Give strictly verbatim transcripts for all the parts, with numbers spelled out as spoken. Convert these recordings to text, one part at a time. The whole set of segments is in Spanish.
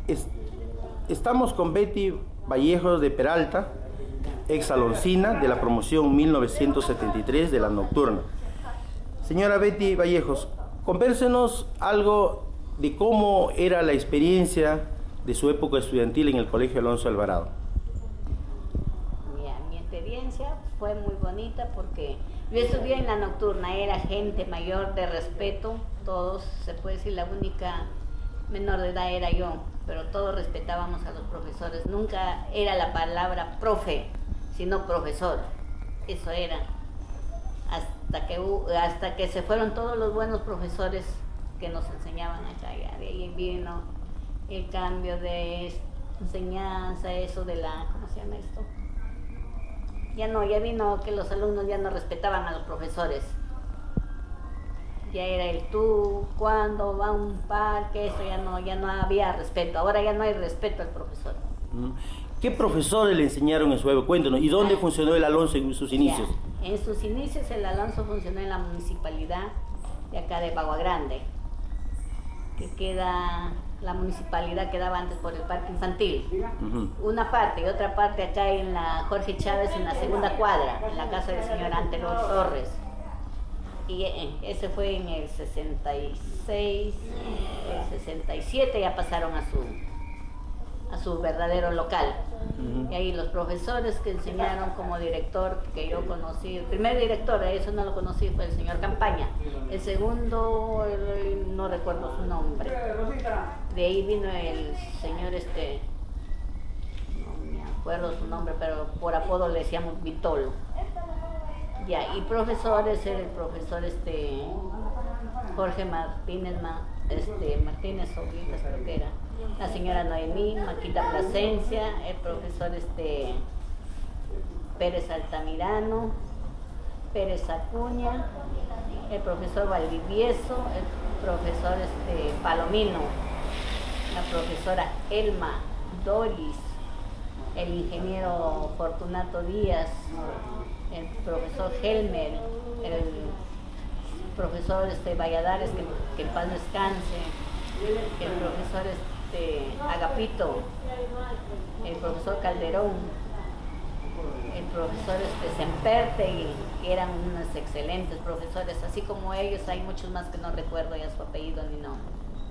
es, estamos con Betty Vallejos de Peralta, ex aloncina de la promoción mil novecientos setenta y tres de la nocturna. Señora Betty Vallejos, convérsenos algo de cómo era la experiencia de su época estudiantil en el Colegio Alonso Alvarado. Mira, mi experiencia fue muy bonita porque yo estudié en la nocturna, era gente mayor de respeto, todos, se puede decir, la única menor de edad era yo, pero todos respetábamos a los profesores, nunca era la palabra profe, sino profesor, eso era, hasta que, hasta que se fueron todos los buenos profesores que nos enseñaban acá, ya de ahí vino el cambio de enseñanza, eso de la, ¿cómo se llama esto? Ya no, ya vino que los alumnos ya no respetaban a los profesores. Ya era el tú, cuándo, va a un parque, eso ya no, ya no había respeto. Ahora ya no hay respeto al profesor. ¿Qué profesores le enseñaron en su época? Cuéntanos, ¿y dónde funcionó el Alonso en sus inicios? Ya, en sus inicios el Alonso funcionó en la municipalidad de acá de Bagua Grande, que queda, la municipalidad quedaba antes por el parque infantil, uh-huh. Una parte y otra parte acá en la Jorge Chávez, en la segunda cuadra, en la casa del señor Antelo Torres. Y ese fue en el sesenta y seis, el sesenta y siete ya pasaron a su, a su verdadero local. Uh-huh. Y ahí los profesores que enseñaron como director, que yo conocí, el primer director, eso no lo conocí, fue el señor Campaña. El segundo, el, no recuerdo su nombre. De ahí vino el señor, este, no me acuerdo su nombre, pero por apodo le decíamos Vitolo. Ya, y profesores, era el profesor este, Jorge Martínez, este, Martínez Oblitas, creo que era. La señora Noemí, Maquita Plasencia, el profesor este, Pérez Altamirano, Pérez Acuña, el profesor Valdivieso, el profesor este, Palomino, la profesora Elma Doris, el ingeniero Fortunato Díaz, el profesor Helmer, el profesor este, Valladares, que, que en paz descanse, el profesor este, Agapito, el profesor Calderón, el profesor este, Sempertegui, que eran unos excelentes profesores, así como ellos hay muchos más que no recuerdo ya su apellido ni nombre.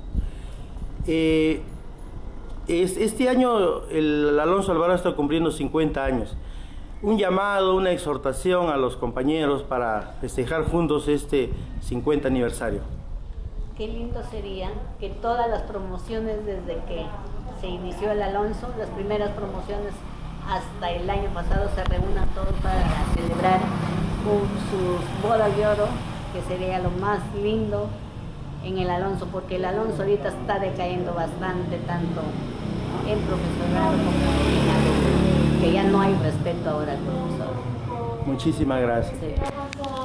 Eh, es, este año el Alonso Alvarado está cumpliendo cincuenta años. Un llamado, una exhortación a los compañeros para festejar juntos este cincuenta aniversario. Qué lindo sería que todas las promociones desde que se inició el Alonso, las primeras promociones hasta el año pasado, se reúnan todos para celebrar sus bodas de oro, que sería lo más lindo en el Alonso, porque el Alonso ahorita está decayendo bastante, tanto en profesorado como en alumnos, que ya no hay respeto ahora al profesor. Muchísimas gracias. Sí.